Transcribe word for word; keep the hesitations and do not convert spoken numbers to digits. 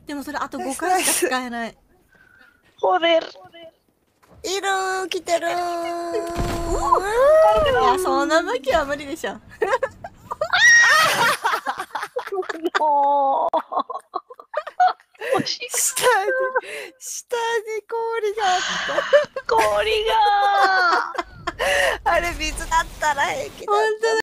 でもそれあとごかいしか使えない。 ほでる。 いるー、来てるー。いや、そんな武器は無理でしょ。 もう。 下に、下に氷があっ氷がた。あれ水だったら平気だった。